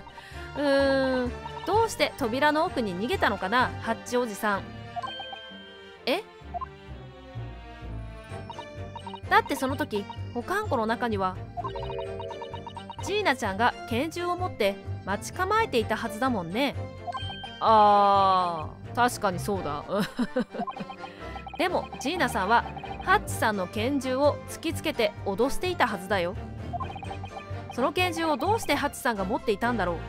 どうして扉の奥に逃げたのかな、ハッチおじさん。え？だってその時保管庫の中にはジーナちゃんが拳銃を持って待ち構えていたはずだもんね。確かにそうだ。でもジーナさんはハッチさんの拳銃を突きつけて脅していたはずだよ。その拳銃をどうしてハッチさんが持っていたんだろう。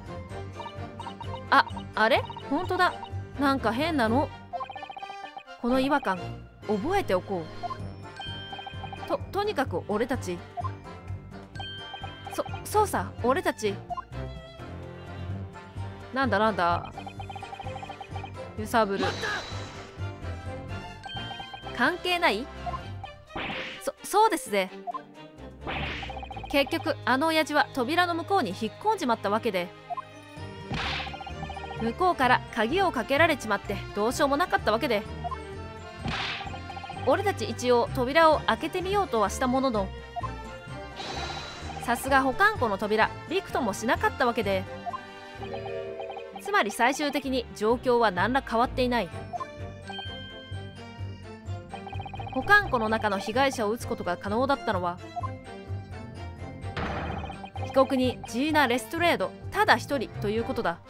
あれ本当だ。なんか変なの。この違和感覚えておこう。とにかく俺たちそうさ、俺たちなんだ揺さぶる。関係ない？そうですぜ。結局あの親父は扉の向こうに引っ込んじまったわけで、向こうから鍵をかけられちまってどうしようもなかったわけで、俺たち一応扉を開けてみようとはしたものの、さすが保管庫の扉びくともしなかったわけで、つまり最終的に状況は何ら変わっていない。保管庫の中の被害者を撃つことが可能だったのは被告人ジーナ・レストレードただ一人ということだ。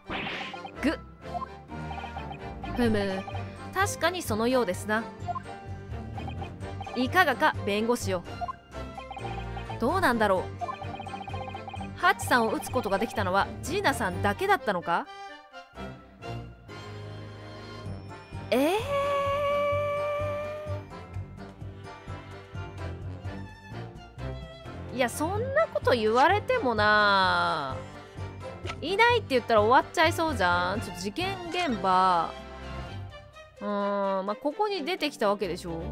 確かにそのようですな。いかがか弁護士よ。どうなんだろう。ハッチさんを撃つことができたのはジーナさんだけだったのか。いや、そんなこと言われてもな。いないって言ったら終わっちゃいそうじゃん。ちょっと事件現場ここに出てきたわけでしょ。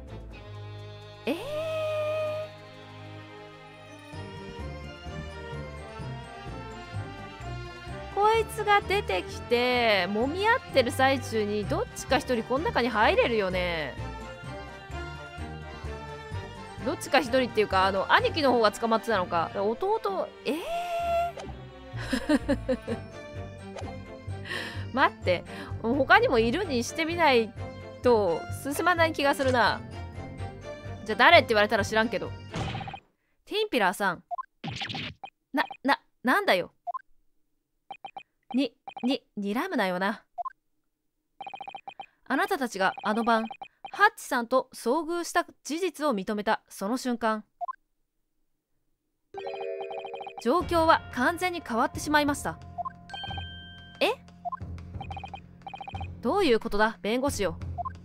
こいつが出てきて揉み合ってる最中にどっちか一人この中に入れるよね。どっちか一人っていうか兄貴の方が捕まってたのか弟。待って、他にもいるにしてみないと進まない気がするな。じゃあ誰って言われたら知らんけど。ティンピラーさん、なんだよ。睨むなよな。あなたたちがあの晩ハッチさんと遭遇した事実を認めたその瞬間、状況は完全に変わってしまいました。どういうことだ弁護士よ。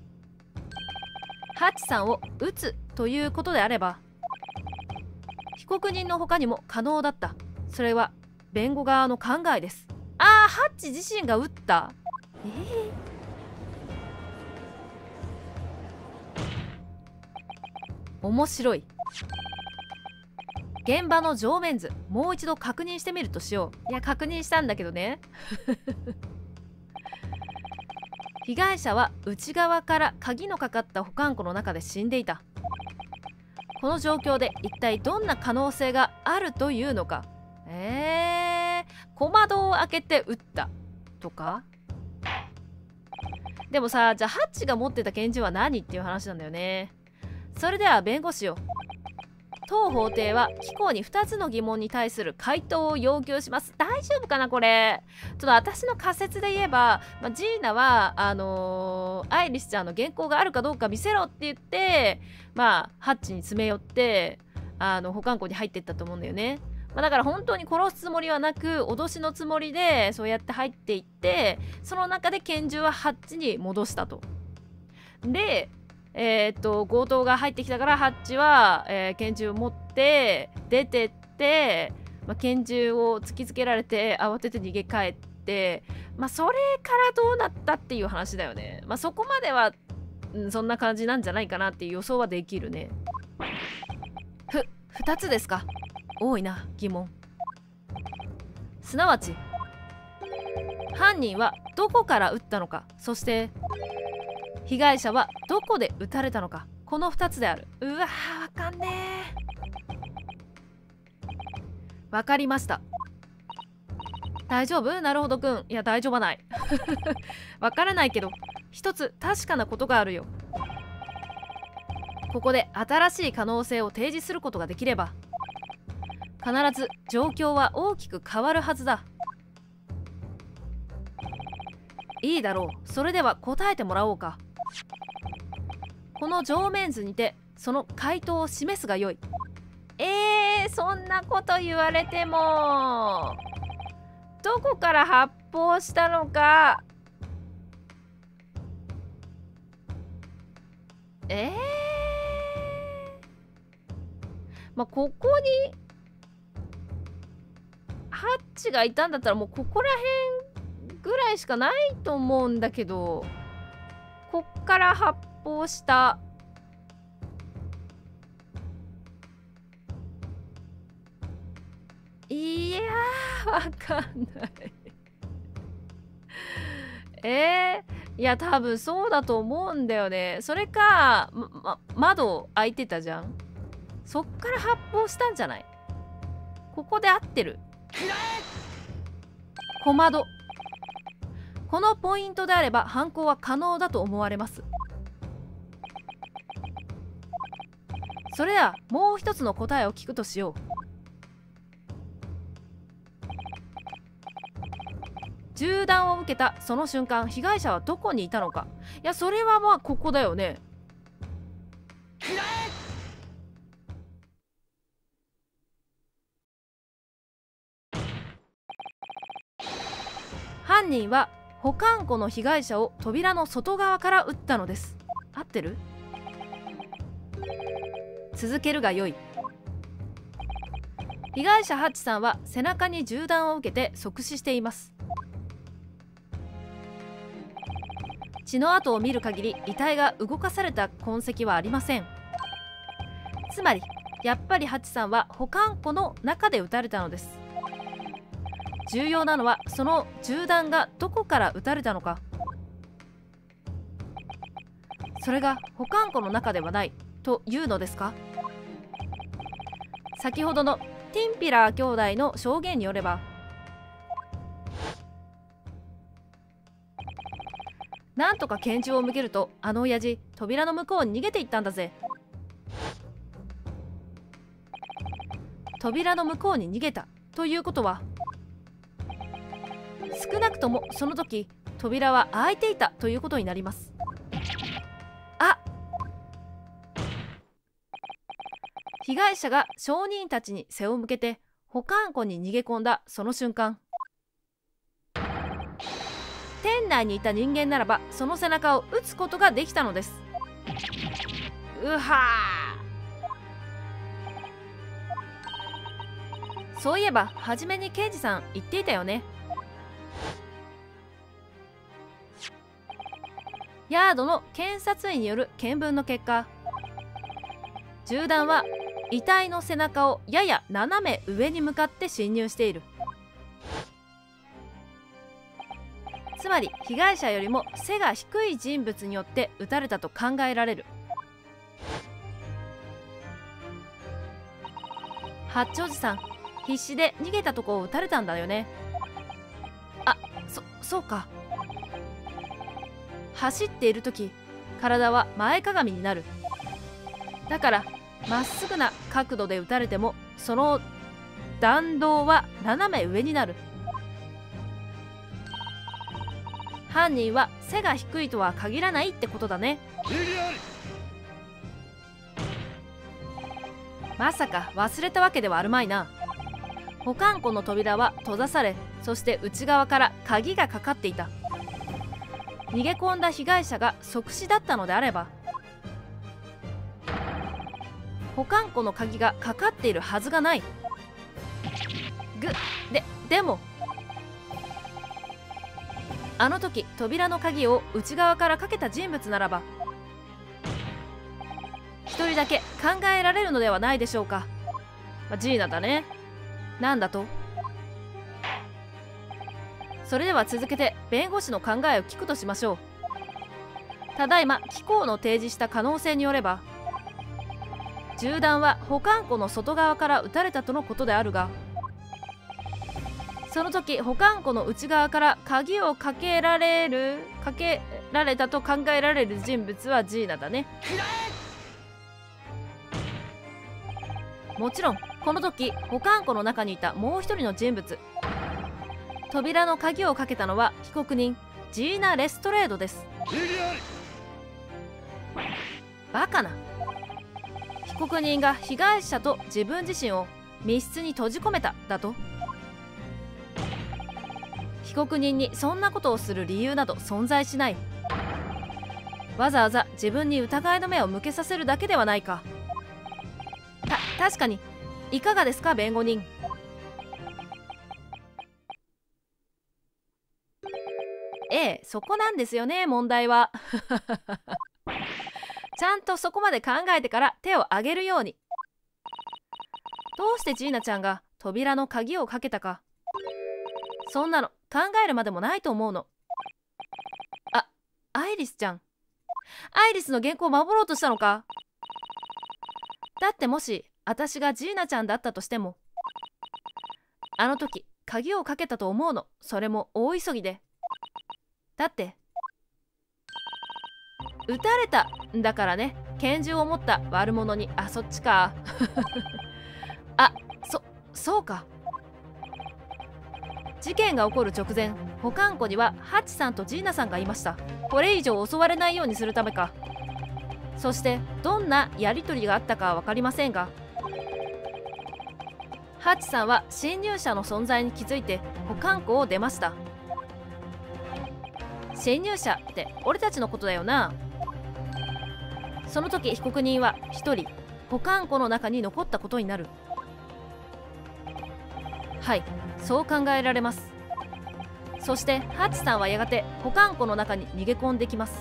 ハッチさんを撃つということであれば被告人の他にも可能だった。それは弁護側の考えです。ハッチ自身が撃った。面白い。現場の上面図もう一度確認してみるとしよう。いや、確認したんだけどね。被害者は内側から鍵のかかった保管庫の中で死んでいた。この状況で一体どんな可能性があるというのか。小窓を開けて撃ったとか。でもさ、じゃあハッチが持ってた拳銃は何っていう話なんだよね。それでは弁護士よ、当法廷は貴公に2つの疑問に対する回答を要求します。大丈夫かなこれ。ちょっと私の仮説で言えば、ジーナはアイリスちゃんの原稿があるかどうか見せろって言ってハッチに詰め寄って保管庫に入っていったと思うんだよね。だから本当に殺すつもりはなく脅しのつもりでそうやって入っていって、その中で拳銃はハッチに戻したと。で強盗が入ってきたからハッチは、拳銃を持って出てって、拳銃を突きつけられて慌てて逃げ帰って、それからどうなったっていう話だよね。そこまでは、そんな感じなんじゃないかなっていう予想はできるね。2つですか。多いな疑問。すなわち犯人はどこから撃ったのか、そして被害者はどこで撃たれたのか、この2つである。うわー、わかんねえ。わかりました。 大丈夫？なるほどくん。いや、大丈夫はない。わからないけど、一つ確かなことがあるよ。ここで新しい可能性を提示することができれば、必ず状況は大きく変わるはずだ。いいだろう。それでは答えてもらおうか。この上面図にてその回答を示すがよい。そんなこと言われても、どこから発砲したのか。まあ、ここにハッチがいたんだったらもうここら辺ぐらいしかないと思うんだけど、こっから発砲した。いやー、わかんない。いや、多分そうだと思うんだよね。それか、窓開いてたじゃん。そっから発砲したんじゃない？ここで合ってる。小窓。このポイントであれば犯行は可能だと思われます。それではもう一つの答えを聞くとしよう。銃弾を受けたその瞬間、被害者はどこにいたのか。いや、それはまあここだよね。犯人は保管庫の被害者を扉の外側から撃ったのです。合ってる？続けるがよい。被害者ハッチさんは背中に銃弾を受けて即死しています。血の跡を見る限り遺体が動かされた痕跡はありません。つまりやっぱりハッチさんは保管庫の中で撃たれたのです。重要なのはその銃弾がどこから撃たれたのか。それが保管庫の中ではないというのですか？先ほどのティンピラー兄弟の証言によれば、なんとか拳銃を向けるとあの親父扉の向こうに逃げていったんだぜ。扉の向こうに逃げたということは、少なくともその時扉は開いていたということになります。被害者が証人たちに背を向けて保管庫に逃げ込んだその瞬間、店内にいた人間ならばその背中を撃つことができたのです。うはー。そういえば初めに刑事さん言っていたよね。ヤードの検察員による検分の結果、銃弾は遺体の背中をやや斜め上に向かって侵入している。つまり被害者よりも背が低い人物によって撃たれたと考えられる。ハッチおじさん、必死で逃げたとこを撃たれたんだよね。そうか。走っている時、体は前かがみになる。だからまっすぐな角度で撃たれてもその弾道は斜め上になる。犯人は背が低いとは限らないってことだね。まさか忘れたわけではあるまいな。保管庫の扉は閉ざされ、そして内側から鍵がかかっていた。逃げ込んだ被害者が即死だったのであれば、保管庫の鍵がかかっているはずがない。でもあの時扉の鍵を内側からかけた人物ならば一人だけ考えられるのではないでしょうか。ジーナだね。なんだと？それでは続けて弁護士の考えを聞くとしましょう。ただいま機構の提示した可能性によれば、銃弾は保管庫の外側から撃たれたとのことであるが、 その時保管庫の内側から鍵をかけられたと考えられる人物はジーナだね。もちろんこの時保管庫の中にいたもう一人の人物、扉の鍵をかけたのは被告人ジーナ・レストレードです。バカな。被告人が被害者と自分自身を密室に閉じ込めただと？被告人にそんなことをする理由など存在しない。わざわざ自分に疑いの目を向けさせるだけではないか。確かに。いかがですか弁護人。そこなんですよね問題は。ちゃんとそこまで考えてから手を挙げるように。どうしてジーナちゃんが扉の鍵をかけたか、そんなの考えるまでもないと思うの。アイリスちゃん。アイリスの原稿を守ろうとしたのか？だってもし私がジーナちゃんだったとしても、あの時鍵をかけたと思うの。それも大急ぎで。だって撃たれたんだからね。拳銃を持った悪者に。そっちか。そうか。事件が起こる直前、保管庫にはハッチさんとジーナさんがいました。これ以上襲われないようにするためか。そしてどんなやり取りがあったかは分かりませんが、ハッチさんは侵入者の存在に気づいて保管庫を出ました。侵入者って俺たちのことだよな。その時被告人は一人保管庫の中に残ったことになる。はい、そう考えられます。そしてハッチさんはやがて保管庫の中に逃げ込んできます。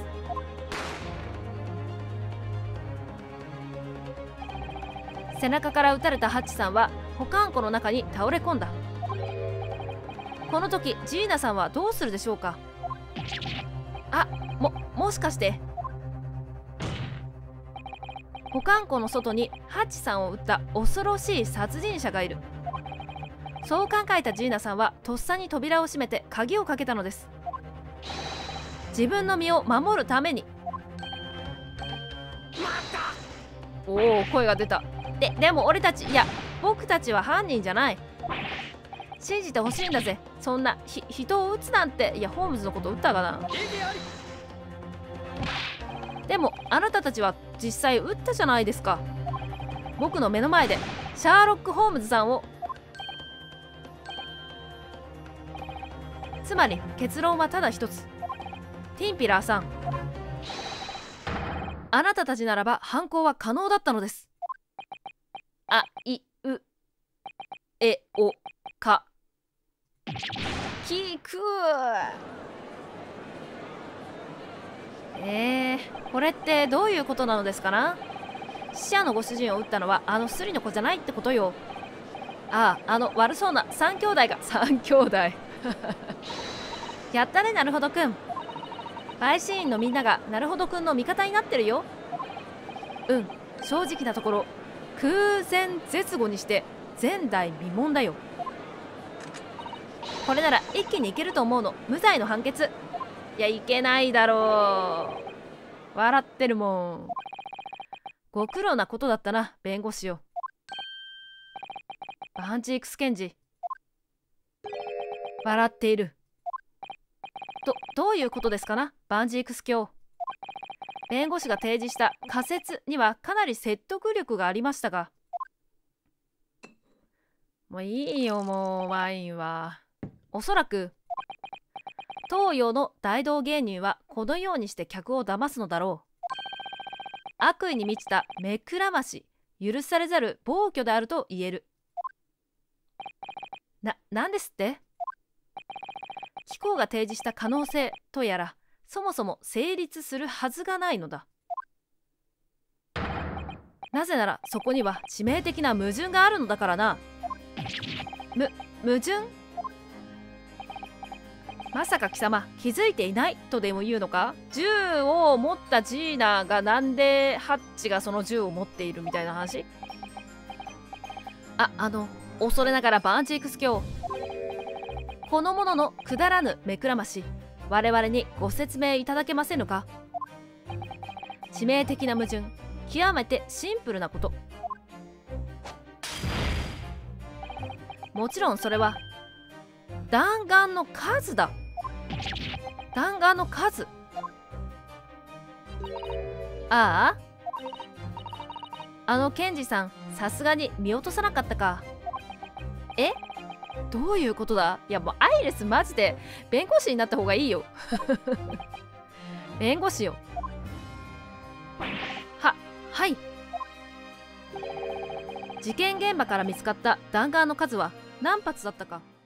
背中から撃たれたハッチさんは保管庫の中に倒れ込んだ。この時ジーナさんはどうするでしょうか？もしかして保管庫の外にハッチさんを撃った恐ろしい殺人者がいる。そう考えたジーナさんはとっさに扉を閉めて鍵をかけたのです。自分の身を守るために。声が出た。でも俺たち、僕たちは犯人じゃない。信じてほしいんだぜ。そんな人を撃つなんて。ホームズのこと撃ったかな。でもあなたたちは実際撃ったじゃないですか。僕の目の前でシャーロック・ホームズさんを。つまり結論はただ一つ。ティンピラーさん、あなたたちならば犯行は可能だったのです。聞く。これってどういうことなのですかな。死者のご主人を撃ったのはスリの子じゃないってことよ。悪そうな3兄弟が。3兄弟。やったねなるほどくん。陪審員のみんながなるほどくんの味方になってるよ。正直なところ空前絶後にして前代未聞だよ。これなら一気にいけると思うの。無罪の判決。いけないだろう。笑ってるもん。ご苦労なことだったな弁護士よ。バンチークス検事。笑っている。どういうことですかなバンジークス卿。弁護士が提示した仮説にはかなり説得力がありましたが。もういいよもうワインは。おそらく東洋の大道芸人はこのようにして客を騙すのだろう。悪意に満ちた目くらまし、許されざる暴挙であると言える。なんですって？機構が提示した可能性とやらそもそも成立するはずがないのだ。なぜならそこには致命的な矛盾があるのだからな。矛盾？まさか貴様気づいていないとでも言うのか？銃を持ったジーナがなんでハッチがその銃を持っているみたいな話？恐れながらバンチークス卿、 このもののくだらぬ目くらまし、我々にご説明いただけませぬか。致命的な矛盾、極めてシンプルなこと。もちろんそれは弾丸の数だ。弾丸の数。ああ、あの検事さん、さすがに見落とさなかったか。え、どういうことだ。いやもうアイレスマジで弁護士になった方がいいよ。弁護士よ。はい。事件現場から見つかった弾丸の数は何発だったか。